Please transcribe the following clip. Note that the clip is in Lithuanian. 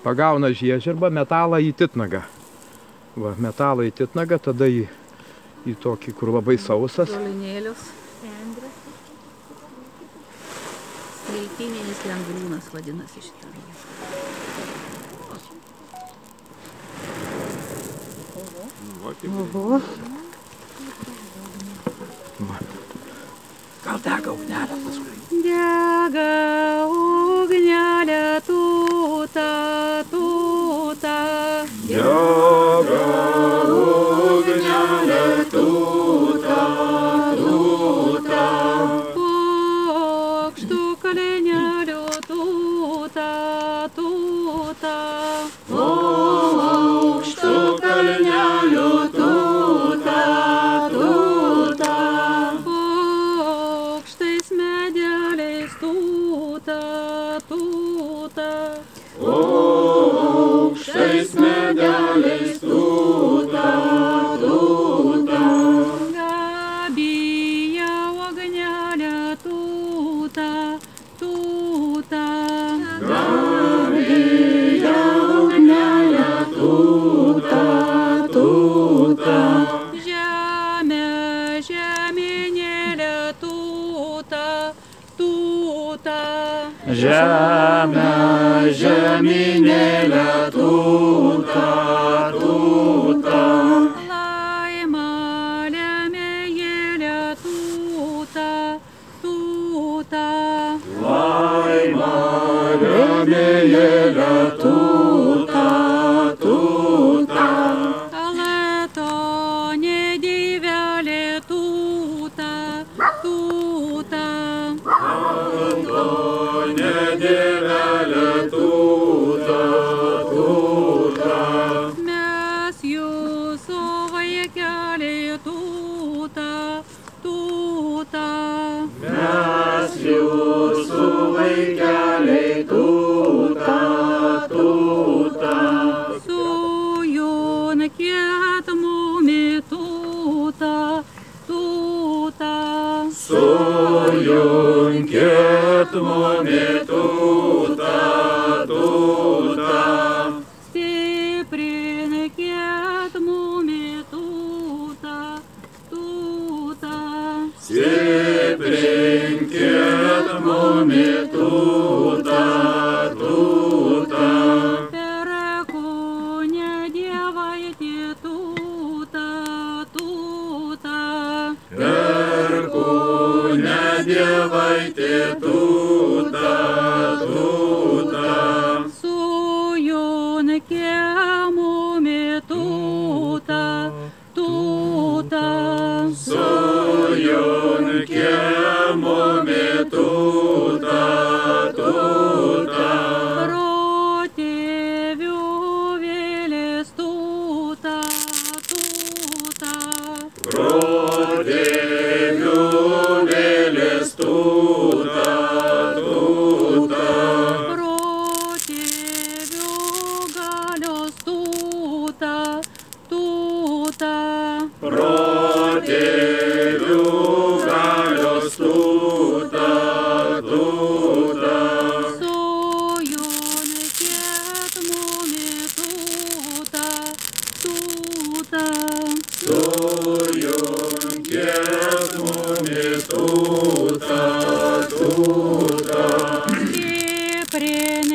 Pagauna žiežirbą, metalą į titnagą. Va, metalą į titnagą, tada į tokį, kur labai sausas. Žolinėlius. Nendrės. Smiltyninis lengvūnas vadinasi šitą. Oho. Gal dega ugnelė paskui? Dega ugnelė tūta, tūta. Dega ugnelė tūta, tūta. Pokštų kalnelių tūta, tūta. Pokštų kalnelių tūta, tūta. Pokštais medeliais tūta, tūta. Pokštais medeliais tūta, tūta. Gabija ugnelė tūta, tūta. Gabija ugnelė tūta, tūta. Žemė, žeminėlė tūta, tūta. Žemė, žeminėlė tūta, tūta. Laima, lemėjėlė tūta, tūta. Laima, lemėjėlė tūta, tūta. Aleto, nedivelė tūta, tūta. Nedėvelė tūta, tūta. Mes jūsų vaikeliai tūta, tūta. Mes jūsų vaikeliai tūta, tūta. Sujunkit mumi tūta, tūta. Sujunkit mumi tūta, tūta. Stiprinkit mumi tūta, tūta. Stiprinkit mumi tūta, tūta. Perkūnė dievaitė tūta, tūta. Perkūnė dievaitė tūta, tūta. Sujunkit mumi tūta, tūta. Sujunkit mumi tūta, tūta. Protėvių vėlės tūta, tūta. Protėvių vėlės tūta, tūta. Protėvių galios tūta, tūta. Protėvių galios tūta, tūta. Sujunkit mumi tūta, tūta. Sujunkit mumi tūta, tūta. Stiprin